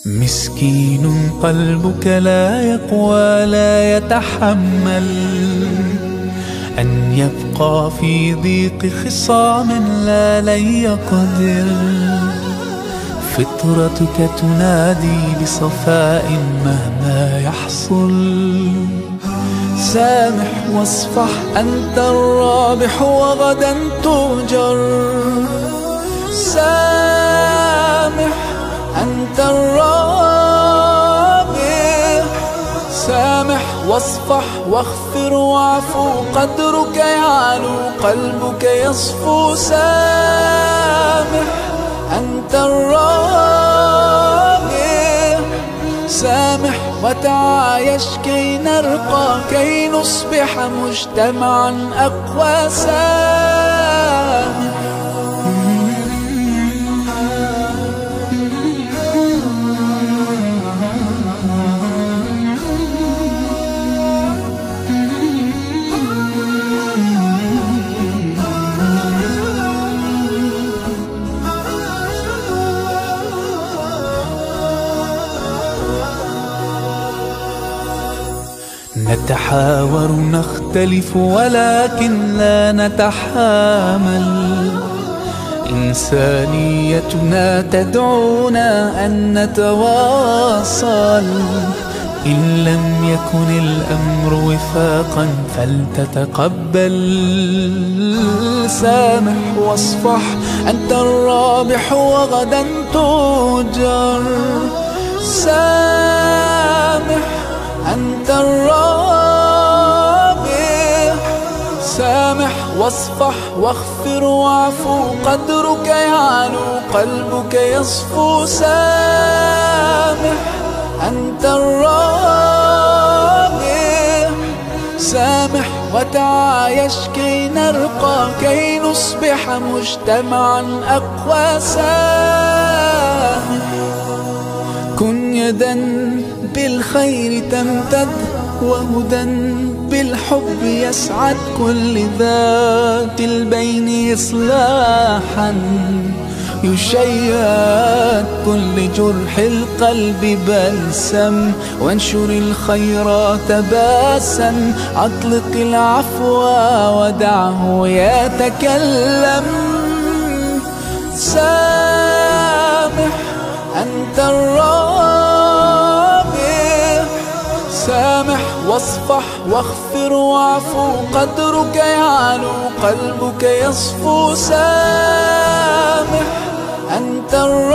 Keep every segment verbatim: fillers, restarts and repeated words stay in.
مسكين قلبك لا يقوى لا يتحمل أن يبقى في ضيق خصام لا لن يقدر. فطرتك تنادي بصفاء مهما يحصل. سامح واصفح أنت الرابح وغدا تؤجر. سامح أنت الرابح. سامح واصفح واغفر واعفو قدرك يعلو قلبك يصفو. سامح أنت الرابح. سامح وتعايش كي نرقى كي نصبح مجتمعا أقوى. سامح نتحاور نختلف ولكن لا نتحامل. إنسانيتنا تدعونا أن نتواصل. إن لم يكن الأمر وفاقا فلتتقبل. سامح واصفح أنت الرابح وغدا تؤجر. سامح أنت الرابح. سامح واصفح واغفر واعفو قدرك يعلو قلبك يصفو. سامح أنت الرابح. سامح وتعايش كي نرقى كي نصبح مجتمعا أقوى. سامح كن يدا بالخير تمتد وهدى بالحب يسعد كل ذات البين إصلاحا. يشيد كل جرح القلب بلسم وانشر الخيرات باسا. أطلق العفو ودعه يتكلم. سامح أنت الرابح. سامح واصفح واغفر واعفو قدرك يعلو قلبك يصفو. سامح أنت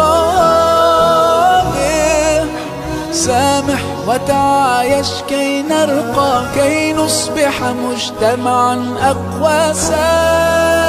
الرابح. سامح وتعايش كي نرقى كي نصبح مجتمعا أقوى. سامح